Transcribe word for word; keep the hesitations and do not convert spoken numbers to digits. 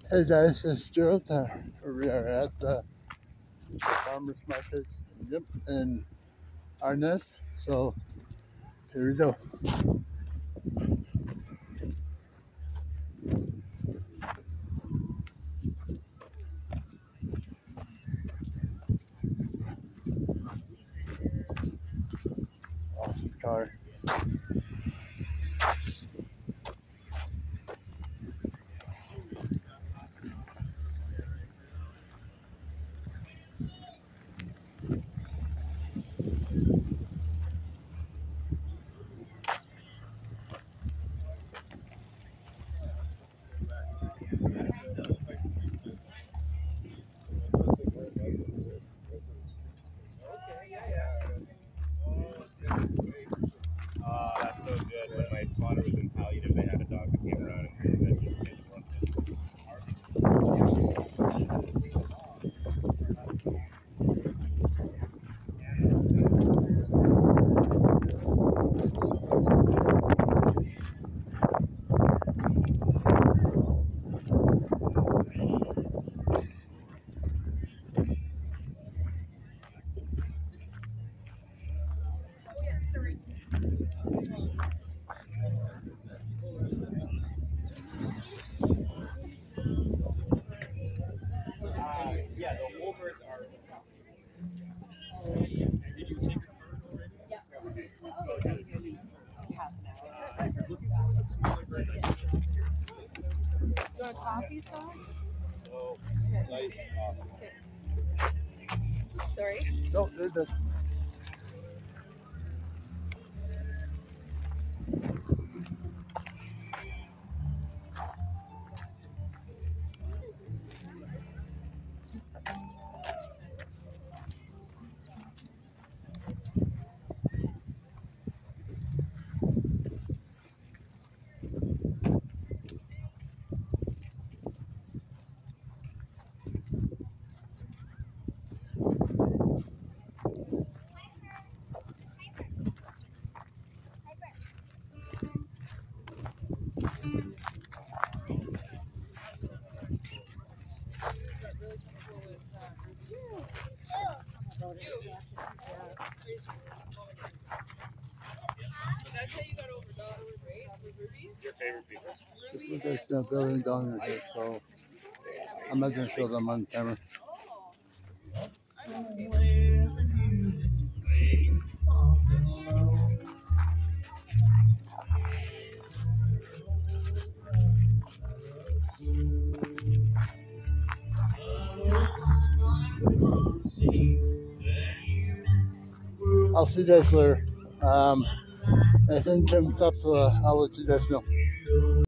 Hey guys, it's Gerald. Uh, we are at the, the farmers market, yep, in Arnes. So here we go. Awesome car. Oh, that's so good. When my father was in palliative, they had a dog that came around and that just kid loved it. Uh, yeah, the whole birds are. Did you take your card already? Yeah. Okay. So just half an hour. Uh, if you're looking for a smaller bird, I can check here. Do you want coffee, Scott? Oh, size coffee. Sorry? No, they're good. That's how you got over dollars, right? Was Ruby? Your favorite people? This is like the building down here, so I'm not gonna show them on camera. I'll see you guys later. Um, if anything comes up, uh, I'll let you guys know.